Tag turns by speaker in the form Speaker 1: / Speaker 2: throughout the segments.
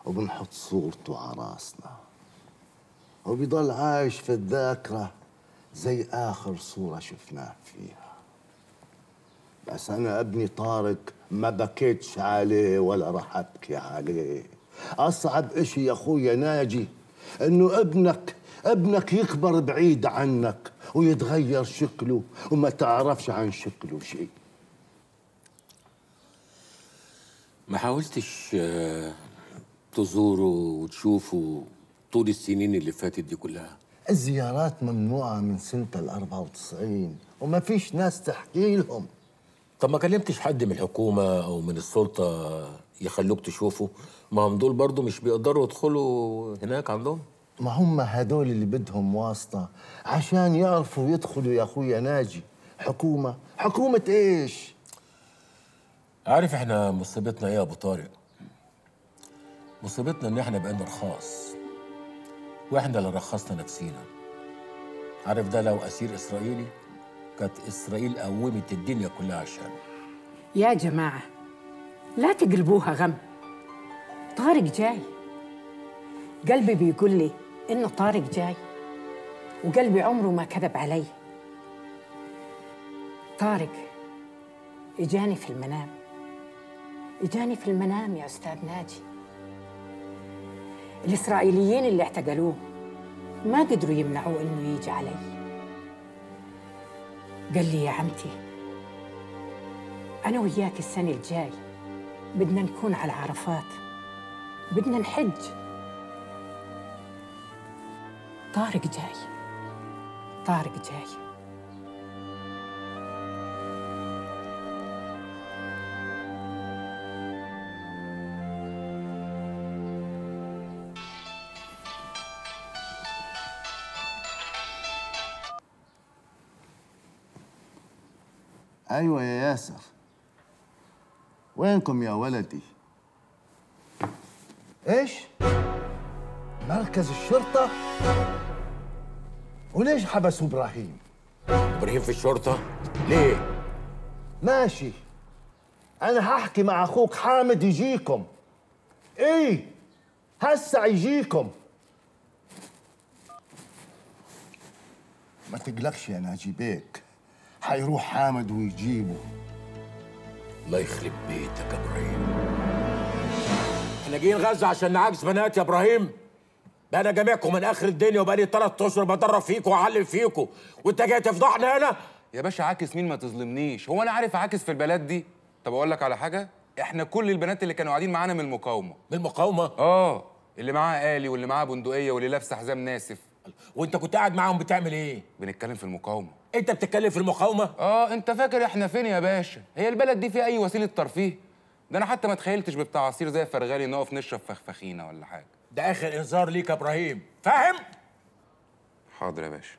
Speaker 1: وبنحط صورته على راسنا، وبيضل عايش في الذاكرة زي آخر صورة شفناه فيها. بس أنا ابني طارق ما بكيتش عليه ولا رح أبكي عليه. أصعب إشي يا أخويا ناجي إنه ابنك يكبر بعيد عنك ويتغير شكله وما تعرفش عن شكله شيء.
Speaker 2: ما حاولتش تزوره وتشوفه طول السنين اللي فاتت دي كلها؟
Speaker 1: الزيارات ممنوعة من سنة ال94 وما فيش ناس تحكي لهم.
Speaker 2: طب ما كلمتش حد من الحكومة أو من السلطة يخلوك تشوفه؟ ما هم دول برضو مش بيقدروا يدخلوا هناك عندهم.
Speaker 1: ما هم هدول اللي بدهم واسطة عشان يعرفوا يدخلوا يا أخويا ناجي. حكومة إيش؟
Speaker 2: عارف احنا مصيبتنا ايه يا أبو طارق؟ مصيبتنا إن احنا بقينا رخاص، واحنا اللي رخصنا نفسينا. عارف ده لو أسير إسرائيلي كانت إسرائيل قومت الدنيا كلها عشانه.
Speaker 3: يا جماعة لا تقلبوها غم، طارق جاي. قلبي بيقول لي إنه طارق جاي، وقلبي عمره ما كذب علي. طارق إجاني في المنام يا أستاذ ناجي. الإسرائيليين اللي اعتقلوه ما قدروا يمنعوه إنه يجي علي. قال لي يا عمتي أنا وياك السنة الجاي بدنا نكون على عرفات، بدنا نحج. طارق جاي.
Speaker 1: أيوة يا ياسر، وينكم يا ولدي؟ إيش؟ مركز الشرطة؟ وليش حبسوا إبراهيم؟
Speaker 2: إبراهيم في الشرطة؟ ليه؟
Speaker 1: ماشي، أنا هحكي مع أخوك حامد يجيكم. إيه؟ هسا يجيكم. ما تقلقش يا ناجي بيك، حيروح حامد ويجيبه.
Speaker 2: الله يخرب بيتك يا ابراهيم. احنا جايين غزه عشان نعاكس بنات يا ابراهيم؟ بقى انا جامعكم من اخر الدنيا وبقالي 3 اشهر بدرب فيكم واعلم فيكم، وانت جاي تفضحنا هنا؟
Speaker 4: يا باشا عاكس مين؟ ما تظلمنيش، هو انا عارف عاكس في البلد دي؟ طب اقول لك على حاجه، احنا كل البنات اللي كانوا قاعدين معانا من المقاومه.
Speaker 2: من المقاومه؟
Speaker 4: اللي معاها آلي واللي معاها بندقيه واللي لابسه حزام ناسف.
Speaker 2: وانت كنت قاعد معاهم بتعمل ايه؟
Speaker 4: بنتكلم في المقاومه.
Speaker 2: انت بتتكلم في المقاومه؟
Speaker 4: انت فاكر احنا فين يا باشا؟ هي البلد دي فيها اي وسيله ترفيه؟ ده انا حتى ما تخيلتش بتاع عصير زي فرغالي نقف نشرب فخفخينه ولا حاجه.
Speaker 2: ده اخر انذار ليك يا ابراهيم، فاهم؟
Speaker 4: حاضر يا باشا.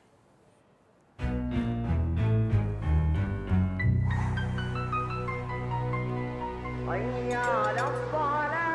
Speaker 5: حي على الصلاة.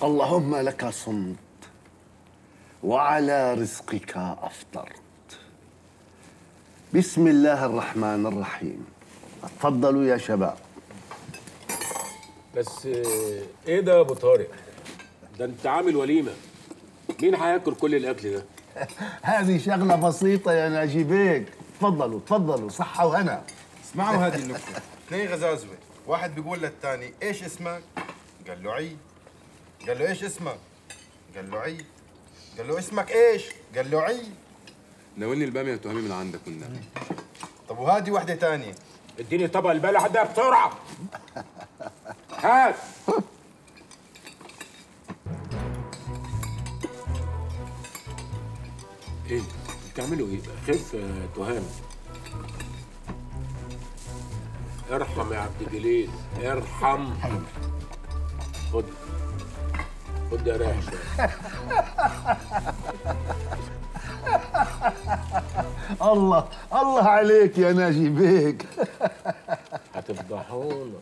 Speaker 1: اللهم لك صمت وعلى رزقك أفطرت. بسم الله الرحمن الرحيم. اتفضلوا يا شباب.
Speaker 2: بس ايه ده يا ابو طارق؟ ده انت عامل وليمه. مين هياكل كل الاكل ده؟
Speaker 1: هذه شغلة بسيطة يا ناجي بيك. تفضلوا تفضلوا، صحة وهنا.
Speaker 6: اسمعوا هذه النكتة. اثنين غزازوة، واحد بيقول للثاني ايش اسمك؟ قال له عيد. قال له ايش اسمك؟ قال له عيد. قال له اسمك ايش؟ قال له عيد.
Speaker 4: ناولني الباميه تهمي من عندك والنبي.
Speaker 6: طب وهذه واحدة ثانية.
Speaker 2: اديني طبق البلح ده بسرعه. هات. ايه بتعملوا ايه؟ خف يا تهام. ارحم يا عبد الجليل، ارحم. خد خد يا رايح شويه.
Speaker 1: الله الله عليك يا ناجي بيك.
Speaker 2: هتفضحونا.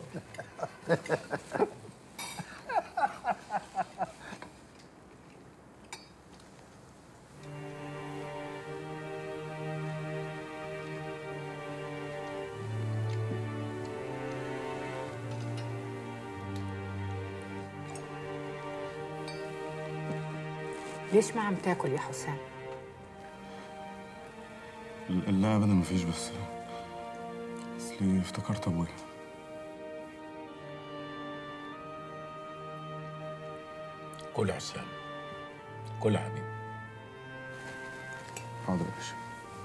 Speaker 3: ليش ما عم تاكل يا حسام؟
Speaker 7: لا ابدا مفيش، بس اصلي افتكرت ابويا.
Speaker 2: كل يا حسام، كل يا حبيبي.
Speaker 7: حاضر يا باشا.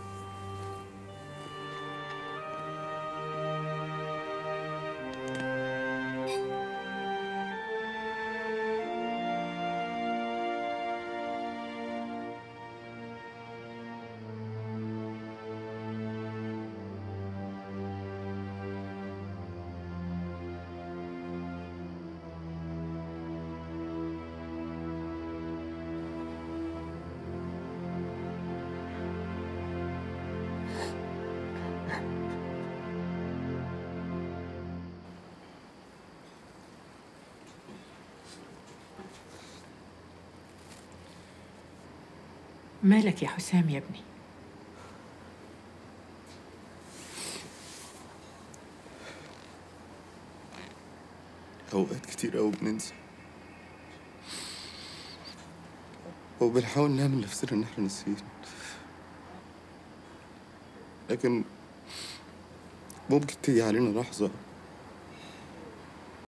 Speaker 3: مالك يا حسام يا ابني؟
Speaker 7: اوقات كتير قوي بننسى، وبنحاول نعمل نفسنا ان احنا ناسيين، لكن ممكن تيجي علينا لحظة